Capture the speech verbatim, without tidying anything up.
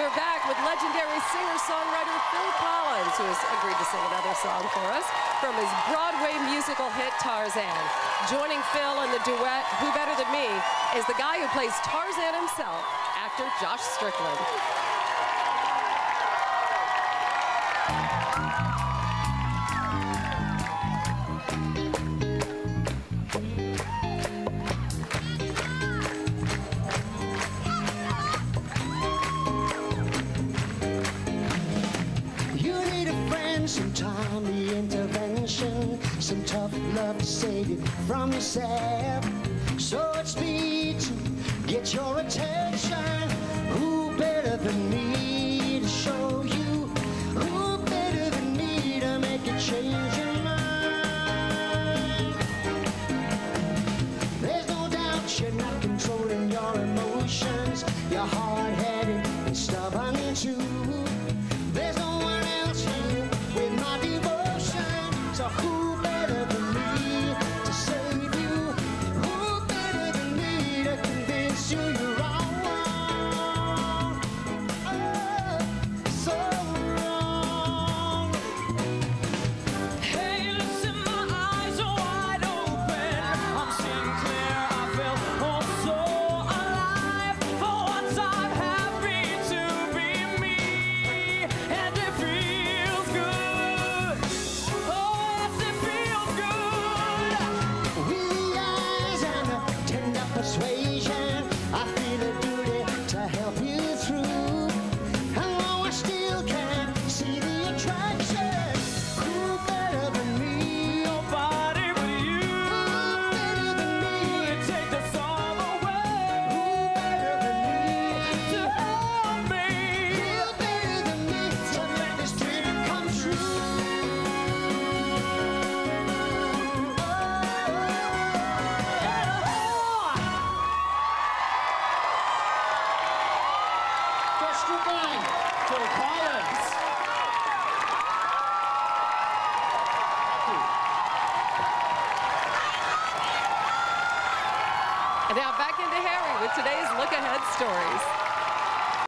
We're back with legendary singer-songwriter Phil Collins, who has agreed to sing another song for us from his Broadway musical hit Tarzan. Joining Phil in the duet, Who Better Than Me, is the guy who plays Tarzan himself, actor Josh Strickland. Some timely intervention, some tough love to save you from yourself. So it's me to get your attention. Who better than me to show you? Who better than me to make you change your mind? There's no doubt you're not controlling your emotions. You're hard-headed and stubborn too. There's no one else here with my devotion. So who better than me to save you? Who better than me to convince you you're wrong? Oh, so wrong. Hey, listen, my eyes are wide open. I'm seeing clear. I feel oh so alive. For once I'm happy to be me, and it feels good. Oh, yes, it feels good. Weary eyes and a tender persuasion, I feel a duty to help you through. And though I still can't see the attraction, who better than me? Nobody but you. Who better than me? You take the sorrow away. Who better than me? To help me. Who better than me to make this dream come true? Josh Strickland, Phil Collins. And now back into Harry with today's Look Ahead stories.